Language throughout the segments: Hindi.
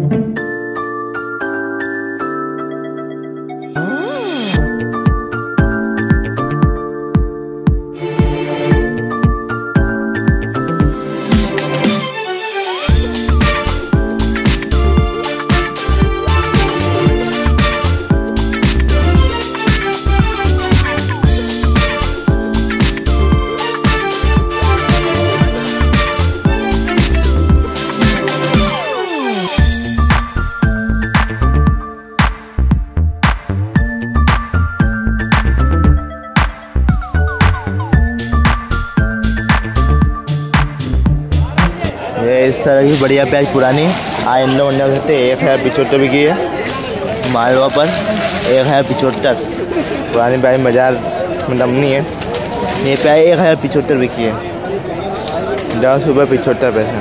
ये इस तरह की बढ़िया प्याज पुरानी आइंदा वंडा कहते 1075 भी की है। मालवा पर 1075 पुरानी प्याज बाजार में दम नहीं है। ये प्याज 1075 भी की है, 10 रुपये 75 पैसे।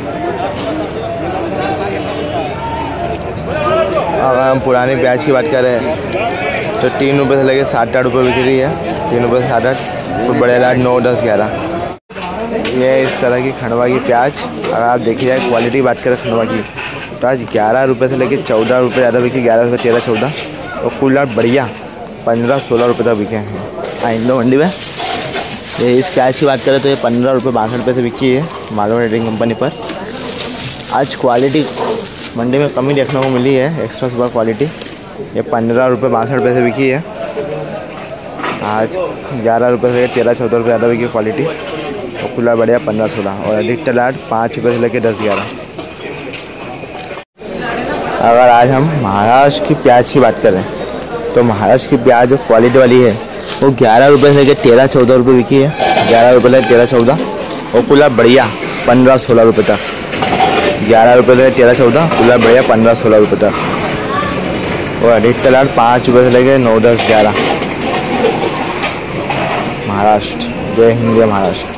अगर हम पुरानी प्याज की बात करें तो 3 रुपये से लेके 60-8 रुपये बिक रही है। 3 रुपये से 60-8, और बड़े लाट 9, 10, 11। ये इस तरह की खंडवा की प्याज, अगर आप देखिए जाए क्वालिटी बात करें खंडवा की तो आज 11 रुपये से लेके 14 रुपये ज़्यादा बिकी, 11 रुपये 13, 14, और कुल लाट बढ़िया 15-16 रुपये तक बिके हैं आइंदा मंडी में। ये इस प्याज की बात करें तो ये 15 रुपये 62 पैसे बिकी है मालवा ट्रेडिंग कंपनी पर। आज क्वालिटी मंडी में कमी देखने को मिली है, एक्स्ट्रा सुपर क्वालिटी। ये 15 रुपये 62 पैसे बिकी है। आज 11 रुपये से 13, 14 रुपये ज़्यादा बिकी क्वालिटी, और खुला बढ़िया 15-16, और अधिकतर लाट 5 रुपये से लेकर 10, 11। अगर आज हम महाराष्ट्र की प्याज की बात करें तो महाराष्ट्र की प्याज जो क्वालिटी वाली है वो 11 रुपये से लेकर 13, 14 रुपये बिकी है। 11 रुपये से 13, 14, और खुला बढ़िया 15-16 रुपये तक। 11 रुपये से 13, 14, खुला बढ़िया 15-16 रुपये तक, और अधिकतर लाट 5 रुपये से लेकर 9, 10, 11। महाराष्ट्र, जय हिंद, जय महाराष्ट्र।